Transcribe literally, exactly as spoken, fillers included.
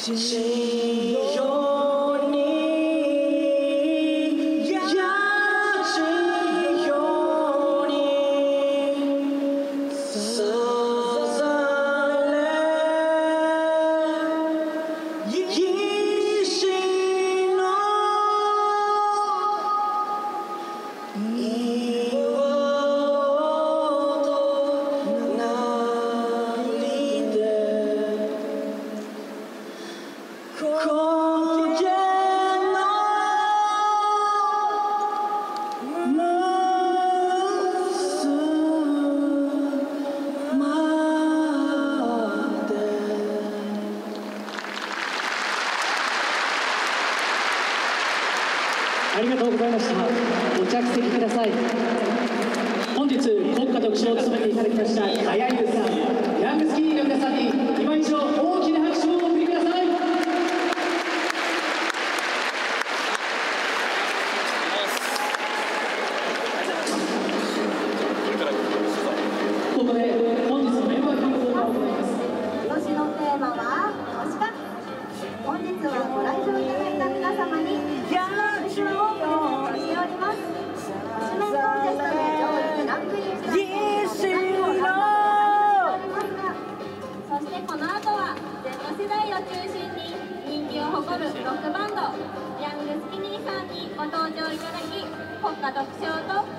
ありがとうございました。お着席ください。本日国歌特唱を務めていただきましたはやゆうさん、ヤングスキニーの皆さんに今一度大きな拍手をお送りください。ここで本日のメンバー発表を行います。 今年のテーマは推し活。本日はご来場いただいた皆様に推しをプレゼントしております。推しメンコンテストで上位にランクインした人をランクインしておりますが、そしてこの後は Z 世代を中心に人気を誇るロックバンドヤングスキニーさんにご登場いただき、国歌独唱と